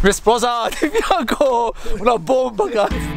Mi è esplosa di fianco una bomba, cazzo.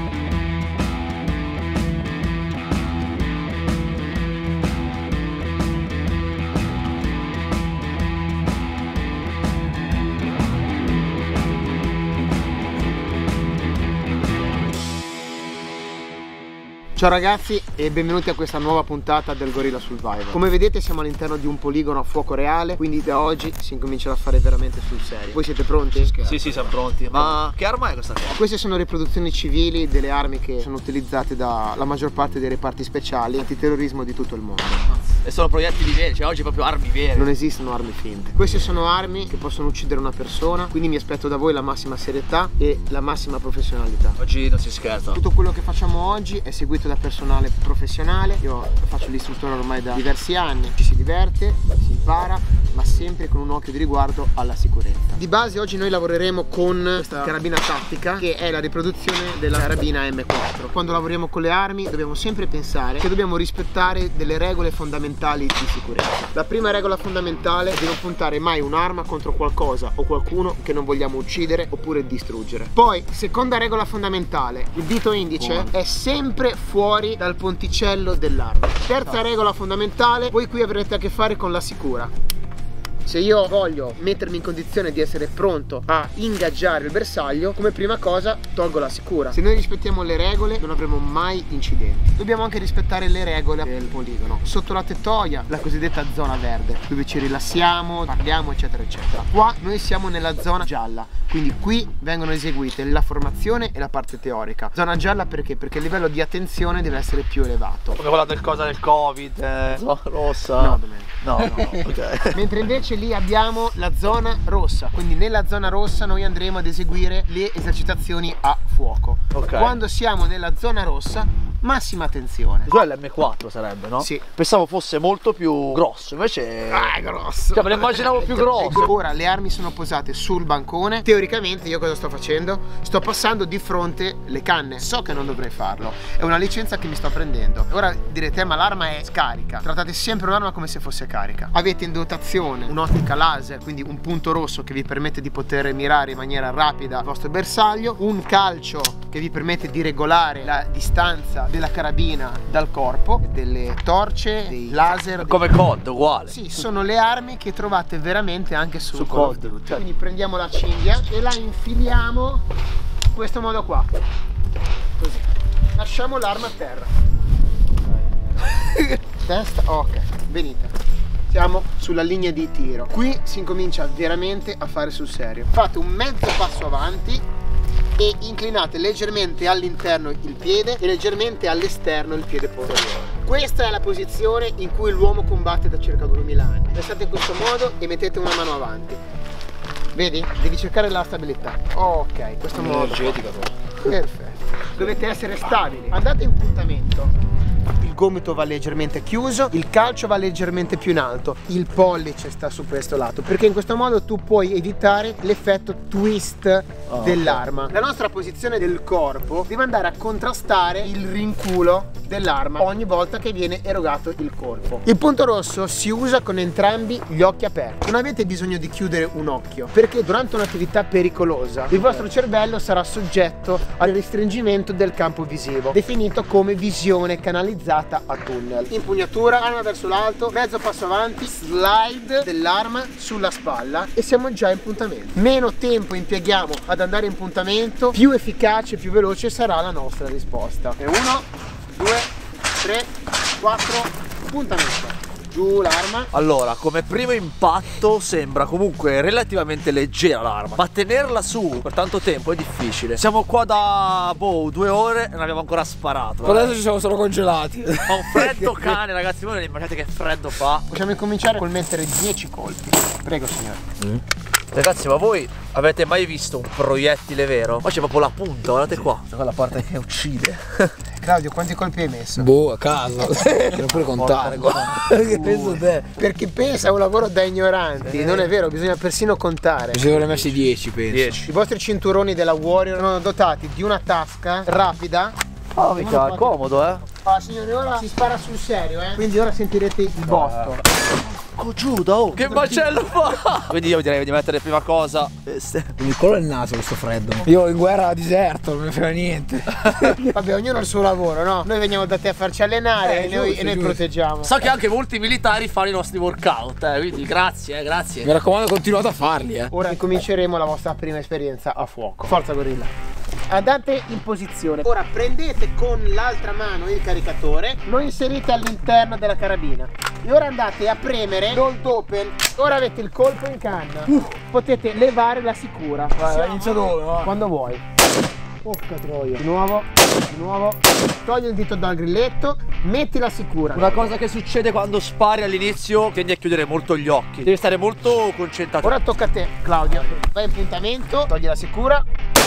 Ciao ragazzi e benvenuti a questa nuova puntata del Gorilla Survival. Come vedete siamo all'interno di un poligono a fuoco reale, quindi da oggi si incomincerà a fare veramente sul serio. Voi siete pronti? Sì, siamo pronti. Ma che arma è questa qua? Queste sono riproduzioni civili delle armi che sono utilizzate dalla maggior parte dei reparti speciali antiterrorismo di tutto il mondo. E sono proiettili veri, cioè oggi proprio armi vere. Non esistono armi finte. Queste sono armi che possono uccidere una persona, quindi mi aspetto da voi la massima serietà e la massima professionalità. Oggi non si scherza. Tutto quello che facciamo oggi è seguito da personale professionale. Io faccio l'istruttore ormai da diversi anni. Ci si diverte, si impara, ma sempre con un occhio di riguardo alla sicurezza. Di base oggi noi lavoreremo con questa carabina tattica, che è la riproduzione della carabina M4. Quando lavoriamo con le armi dobbiamo sempre pensare che dobbiamo rispettare delle regole fondamentali di sicurezza. La prima regola fondamentale è di non puntare mai un'arma contro qualcosa o qualcuno che non vogliamo uccidere oppure distruggere. Poi, seconda regola fondamentale, il dito indice è sempre fuori dal ponticello dell'arma. Terza regola fondamentale, voi qui avrete a che fare con la sicura. Se io voglio mettermi in condizione di essere pronto a ingaggiare il bersaglio, come prima cosa tolgo la sicura. Se noi rispettiamo le regole non avremo mai incidenti. Dobbiamo anche rispettare le regole del poligono. Sotto la tettoia, la cosiddetta zona verde, dove ci rilassiamo, parliamo eccetera eccetera. Qua noi siamo nella zona gialla, quindi qui vengono eseguite la formazione e la parte teorica. Zona gialla perché? Perché il livello di attenzione deve essere più elevato. Come quella del cosa del Covid, zona rossa. No, domenica. No, ok. Mentre invece lì abbiamo la zona rossa, quindi nella zona rossa noi andremo ad eseguire le esercitazioni a fuoco. Ok. Quando siamo nella zona rossa, massima attenzione. Quello è l'M4 sarebbe, no? Sì. Pensavo fosse molto più grosso, invece... Ah, è grosso! Cioè me lo immaginavo più grosso. Ora le armi sono posate sul bancone. Teoricamente io cosa sto facendo? Sto passando di fronte le canne. So che non dovrei farlo, è una licenza che mi sto prendendo. Ora direte ma l'arma è scarica. Trattate sempre un'arma come se fosse carica. Avete in dotazione un'ottica laser, quindi un punto rosso che vi permette di poter mirare in maniera rapida il vostro bersaglio, un calcio che vi permette di regolare la distanza della carabina dal corpo, delle torce, dei laser. Come COD, uguale. Sì, sono le armi che trovate veramente anche su Call of COD. Duty. Quindi prendiamo la cinghia e la infiliamo in questo modo qua. Così. Lasciamo l'arma a terra. Testa, ok, venite. Siamo sulla linea di tiro. Qui si incomincia veramente a fare sul serio. Fate un mezzo passo avanti e inclinate leggermente all'interno il piede e leggermente all'esterno il piede posteriore. Questa è la posizione in cui l'uomo combatte da circa 2000 anni. Restate in questo modo e mettete una mano avanti. Vedi? Devi cercare la stabilità. Ok, questo modo. Energetica. Perfetto. Dovete essere stabili. Andate in puntamento. Il gomito va leggermente chiuso, il calcio va leggermente più in alto, il pollice sta su questo lato, perché in questo modo tu puoi evitare l'effetto twist dell'arma. La nostra posizione del corpo deve andare a contrastare il rinculo dell'arma ogni volta che viene erogato il colpo. Il punto rosso si usa con entrambi gli occhi aperti. Non avete bisogno di chiudere un occhio, perché durante un'attività pericolosa il vostro cervello sarà soggetto al restringimento del campo visivo, definito come visione canalizzata a tunnel. Impugnatura, arma verso l'alto, mezzo passo avanti, slide dell'arma sulla spalla e siamo già in puntamento. Meno tempo impieghiamo ad andare in puntamento, più efficace, più veloce sarà la nostra risposta. E 1, 2, 3, 4, puntamento. Giù l'arma. Allora, come primo impatto sembra comunque relativamente leggera l'arma, ma tenerla su per tanto tempo è difficile. Siamo qua da 2 ore e non abbiamo ancora sparato. Per adesso ci siamo solo congelati. Fa un freddo cane, ragazzi, voi non immaginate che freddo fa. Possiamo incominciare col mettere 10 colpi. Prego signore. Ragazzi, ma voi avete mai visto un proiettile vero? Ma c'è proprio la punta, guardate qua. Questa è la parte che uccide. Claudio, quanti colpi hai messo? Boh, a caso. Devo pure contare. Che penso te? Perché pensa, è un lavoro da ignoranti. Non è vero, bisogna persino contare. Mi ci avrei messi 10, penso. 10. I vostri cinturoni della Warrior sono dotati di una tasca rapida. Oh, mica, è comodo, Ah, signori, ora si spara sul serio, Quindi ora sentirete il botto. Porco Giuda, oh, che macello fa! Quindi io direi di mettere prima cosa queste. Mi collo il naso questo freddo. Io in guerra a deserto, non mi frega niente. Vabbè, ognuno ha il suo lavoro, no? Noi veniamo da te a farci allenare e noi proteggiamo. So che anche molti militari fanno i nostri workout, quindi grazie, grazie. Mi raccomando, continuate a farli, Ora cominceremo la vostra prima esperienza a fuoco. Forza gorilla. Andate in posizione. Ora prendete con l'altra mano il caricatore, lo inserite all'interno della carabina e ora andate a premere l'hold open. Ora avete il colpo in canna. Potete levare la sicura. Vai, inizia dove? Va. Quando vuoi. Porca troia. Di nuovo. Togli il dito dal grilletto, metti la sicura. Una cosa che succede quando spari all'inizio, tendi a chiudere molto gli occhi. Devi stare molto concentrato. Ora tocca a te, Claudio. Vai in puntamento, togli la sicura.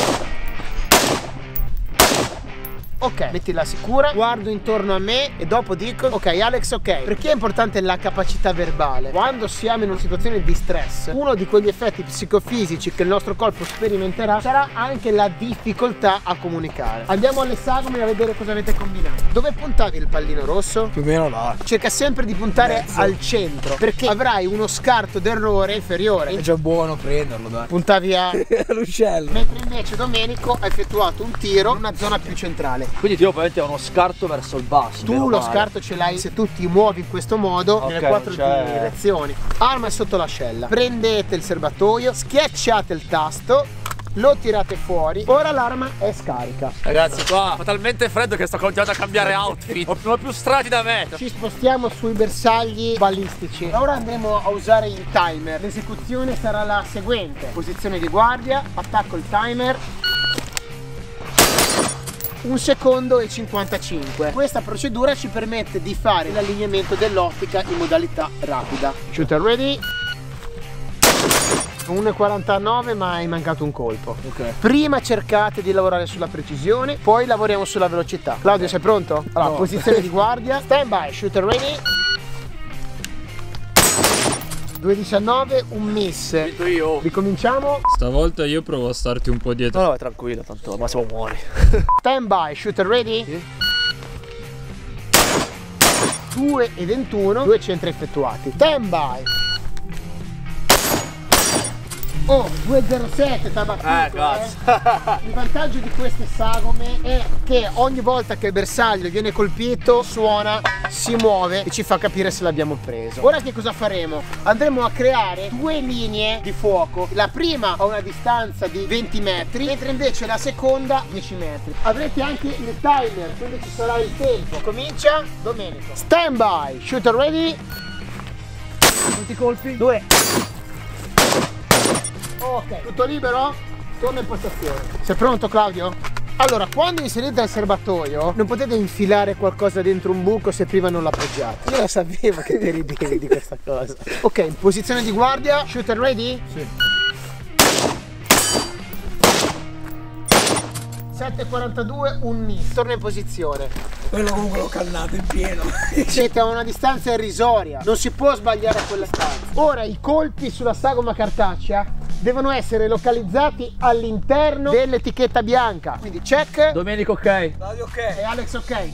Ok, metti la sicura, guardo intorno a me e dopo dico ok Alex, ok. Perché è importante la capacità verbale? Quando siamo in una situazione di stress, uno di quegli effetti psicofisici che il nostro corpo sperimenterà sarà anche la difficoltà a comunicare. Andiamo alle sagome a vedere cosa avete combinato. Dove puntavi il pallino rosso? Più o meno là. Cerca sempre di puntare al centro, perché avrai uno scarto d'errore inferiore. È già buono prenderlo, dai. Puntavi all'uccello. mentre invece Domenico ha effettuato un tiro in una zona più centrale. Quindi ti ovviamente ho uno scarto verso il basso. Tu lo scarto ce l'hai se tu ti muovi in questo modo nelle 4 direzioni. Arma è sotto l'ascella. Prendete il serbatoio, schiacciate il tasto, lo tirate fuori. Ora l'arma è scarica. Ragazzi, qua fa talmente freddo che sto continuando a cambiare outfit. Ho più strati da me. Ci spostiamo sui bersagli balistici. Ora andremo a usare il timer. L'esecuzione sarà la seguente: posizione di guardia, attacco il timer. 1 secondo e 55. Questa procedura ci permette di fare l'allineamento dell'ottica in modalità rapida. Shooter ready. 1,49 ma hai mancato un colpo. Ok. Prima cercate di lavorare sulla precisione, poi lavoriamo sulla velocità. Claudio, sei pronto? Allora, posizione di guardia. Stand by, shooter ready. 2,19, un miss. Vinto io. Ricominciamo. Stavolta io provo a starti un po' dietro. No, vai tranquillo, tanto al massimo muori. Stand by, shooter ready. Sì. 2,21, 2 centri effettuati. Stand by. Oh, 2,07 tabattuto. Cazzo. Il vantaggio di queste sagome è che ogni volta che il bersaglio viene colpito suona, si muove e ci fa capire se l'abbiamo preso. Ora che cosa faremo? Andremo a creare 2 linee di fuoco. La prima a una distanza di 20 metri, mentre invece la seconda 10 metri. Avrete anche il timer, quindi ci sarà il tempo. Comincia Domenico. Stand by, shooter ready. Quanti colpi? 2. Ok, tutto libero? Torna in postazione. Sei pronto, Claudio? Allora, quando inserite il serbatoio non potete infilare qualcosa dentro un buco se prima non l'appoggiate. Io lo sapevo che ti ridevi di questa cosa. Ok, in posizione di guardia. Shooter ready? Sì. 7,42, un miss. Torna in posizione. Quello comunque l'ho cannato in pieno. Siete a una distanza irrisoria, non si può sbagliare a quella stanza. Ora i colpi sulla sagoma cartacea devono essere localizzati all'interno dell'etichetta bianca. Quindi check. Domenico ok. Claudio, ok. E Alex ok.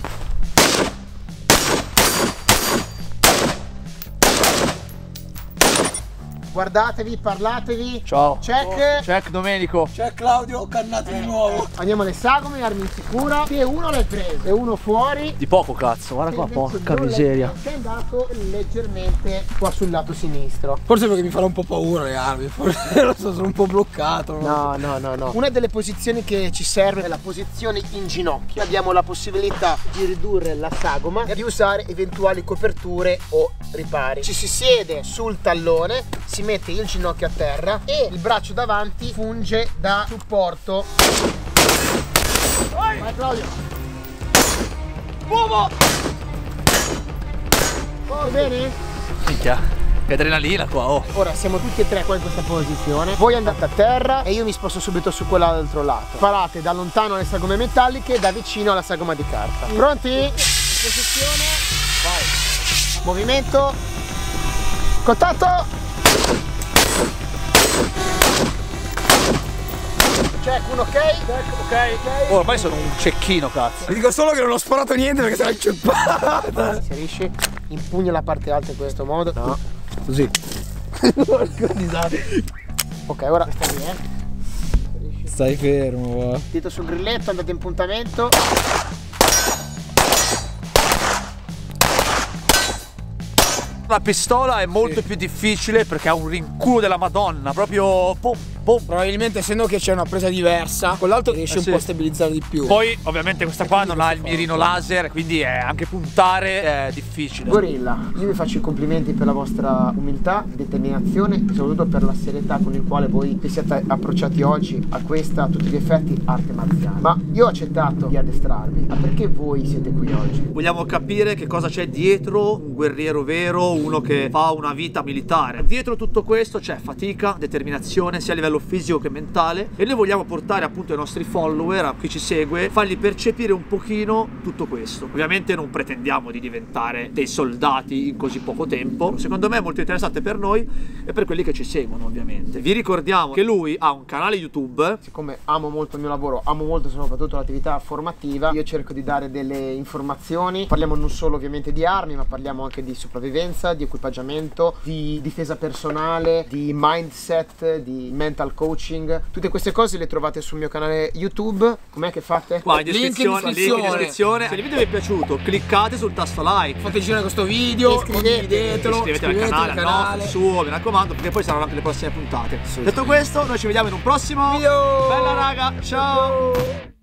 Guardatevi, parlatevi. Ciao. Check. Check Domenico. C'è Claudio, ho cannato di nuovo. Andiamo alle sagome, armi in sicura. E uno l'hai preso e uno fuori. Di poco cazzo, guarda qua, porca miseria. Sei andato leggermente qua sul lato sinistro. Forse perché mi farà un po' paura le armi. Forse lo so, sono un po' bloccato. No. Una delle posizioni che ci serve è la posizione in ginocchio. Abbiamo la possibilità di ridurre la sagoma e di usare eventuali coperture o ripari. Ci si siede sul tallone, si mette il ginocchio a terra e il braccio davanti funge da supporto. Vai Claudio. Uomo! Va bene? Minchia. Che adrenalina qua, oh. Ora siamo tutti e tre qua in questa posizione. Voi andate a terra e io mi sposto subito su quell'altro lato. Sparate da lontano le sagome metalliche e da vicino alla sagoma di carta. Pronti? Posizione. Vai. Movimento. Contatto. Check, un ok. Check, ok. Oh, ormai sono un cecchino, cazzo. Ti dico solo che non ho sparato niente perché sarà inceppata. Inserisci. impugna la parte alta in questo modo. No, così. Ok, ora stai lì, Stai fermo, va. Dito sul grilletto, andate in puntamento. La pistola è molto più difficile perché ha un rinculo della Madonna, proprio pum, pum. Probabilmente essendo che c'è una presa diversa, con l'altro riesci un sì. po' a stabilizzare di più. Poi ovviamente questa qua non ha il mirino laser, quindi anche puntare è difficile. Gorilla, io vi faccio i complimenti per la vostra umiltà, determinazione e soprattutto per la serietà con il quale voi vi siete approcciati oggi a questa, a tutti gli effetti, arte marziale. Ma io ho accettato di addestrarvi, ma perché voi siete qui oggi? Vogliamo capire che cosa c'è dietro un guerriero vero, uno che fa una vita militare. Dietro tutto questo c'è fatica, determinazione sia a livello fisico che mentale, e noi vogliamo portare appunto ai nostri follower, a chi ci segue, fargli percepire un pochino tutto questo. Ovviamente non pretendiamo di diventare dei soldati in così poco tempo. Secondo me è molto interessante per noi e per quelli che ci seguono, ovviamente. Vi ricordiamo che lui ha un canale YouTube. Siccome amo molto il mio lavoro, amo molto soprattutto l'attività formativa, io cerco di dare delle informazioni. Parliamo non solo ovviamente di armi, ma parliamo anche di sopravvivenza, di equipaggiamento, di difesa personale, di mindset, di mental coaching. Tutte queste cose le trovate sul mio canale YouTube. Com'è che fate? Qua in descrizione, link in descrizione. Se il video vi è piaciuto, cliccate sul tasto like, Fate girare questo video, condividetelo, iscrivetevi al canale, suo, mi raccomando, perché poi saranno anche le prossime puntate. Detto questo, noi ci vediamo in un prossimo video. Bella raga, ciao.